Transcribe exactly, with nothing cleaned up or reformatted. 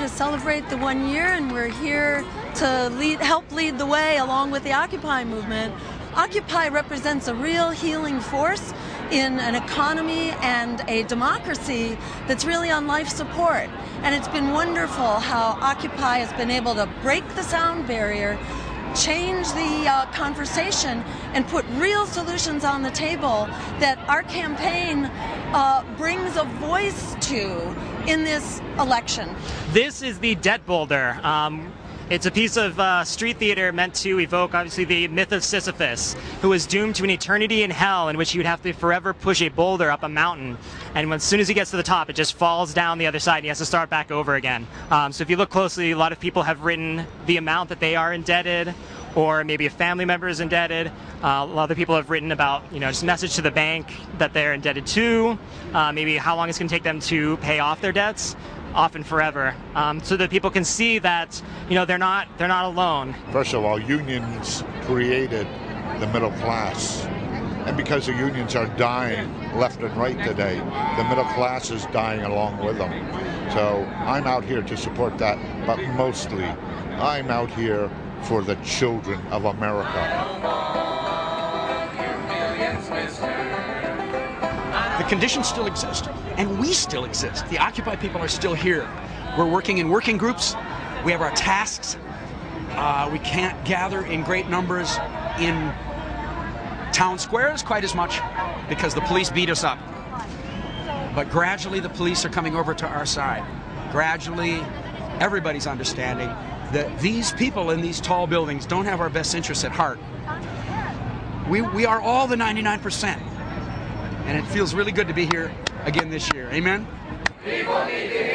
to celebrate the one year, and we're here to lead, help lead the way along with the Occupy movement. Occupy represents a real healing force in an economy and a democracy that's really on life support. And it's been wonderful how Occupy has been able to break the sound barrier, change the uh, conversation, and put real solutions on the table that our campaign uh, brings a voice to in this election. This is the Debt Boulder. Um, It's a piece of uh, street theater meant to evoke, obviously, the myth of Sisyphus, who was doomed to an eternity in hell in which he would have to forever push a boulder up a mountain. And when, as soon as he gets to the top, it just falls down the other side and he has to start back over again. Um, so if you look closely, a lot of people have written the amount that they are indebted, or maybe a family member is indebted. Uh, a lot of people have written about, you know, just a message to the bank that they're indebted to, uh, maybe how long it's going to take them to pay off their debts. Often forever, um, so that people can see that, you know, they're not they're not alone. First of all, unions created the middle class, and because the unions are dying left and right today, the middle class is dying along with them. So I'm out here to support that, but mostly I'm out here for the children of America. The conditions still exist, and we still exist. The Occupy people are still here. We're working in working groups. We have our tasks. Uh, we can't gather in great numbers in town squares quite as much because the police beat us up. But gradually the police are coming over to our side. Gradually everybody's understanding that these people in these tall buildings don't have our best interests at heart. We, we are all the ninety-nine percent. And it feels really good to be here again this year. Amen? People need to hear